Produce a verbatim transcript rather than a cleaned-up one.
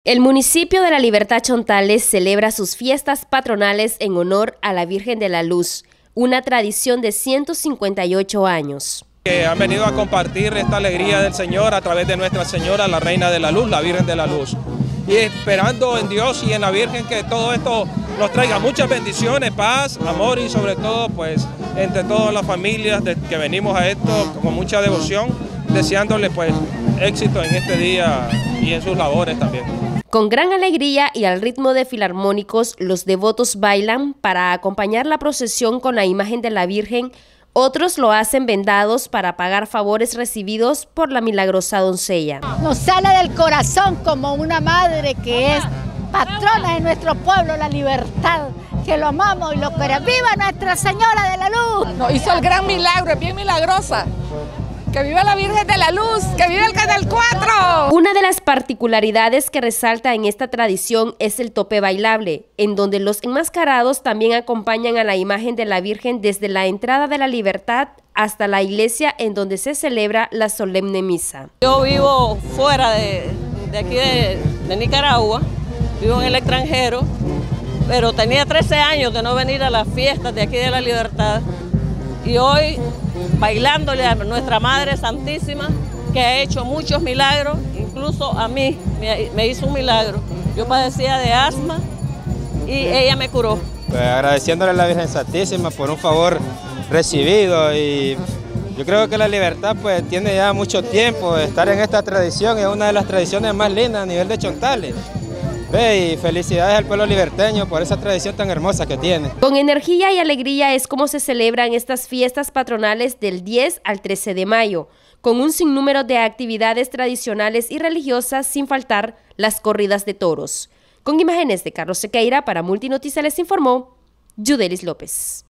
El municipio de La Libertad Chontales celebra sus fiestas patronales en honor a la Virgen de la Luz, una tradición de ciento cincuenta y ocho años. Que han venido a compartir esta alegría del Señor a través de Nuestra Señora, la Reina de la Luz, la Virgen de la Luz. Y esperando en Dios y en la Virgen que todo esto nos traiga muchas bendiciones, paz, amor y sobre todo pues entre todas las familias de que venimos a esto con mucha devoción, deseándole pues éxito en este día y en sus labores también. Con gran alegría y al ritmo de filarmónicos, los devotos bailan para acompañar la procesión con la imagen de la Virgen. Otros lo hacen vendados para pagar favores recibidos por la milagrosa doncella. Nos sale del corazón como una madre que es patrona de nuestro pueblo, la libertad, que lo amamos y lo queremos. ¡Viva Nuestra Señora de la Luz! Nos hizo el gran milagro, es bien milagrosa. ¡Que viva la Virgen de la Luz! ¡Que viva el Canal cuatro! Una de las particularidades que resalta en esta tradición es el tope bailable, en donde los enmascarados también acompañan a la imagen de la Virgen desde la entrada de la Libertad hasta la iglesia en donde se celebra la solemne misa. Yo vivo fuera de, de aquí de, de Nicaragua, vivo en el extranjero, pero tenía trece años de no venir a las fiestas de aquí de la Libertad. Y hoy, bailándole a nuestra Madre Santísima, que ha hecho muchos milagros, incluso a mí me, me hizo un milagro. Yo padecía de asma y ella me curó. Pues agradeciéndole a la Virgen Santísima por un favor recibido, y yo creo que la Libertad pues tiene ya mucho tiempo de estar en esta tradición, es una de las tradiciones más lindas a nivel de Chontales. Ve, y felicidades al pueblo liberteño por esa tradición tan hermosa que tiene. Con energía y alegría es como se celebran estas fiestas patronales del diez al trece de mayo, con un sinnúmero de actividades tradicionales y religiosas, sin faltar las corridas de toros. Con imágenes de Carlos Sequeira, para Multinoticias les informó Yudelis López.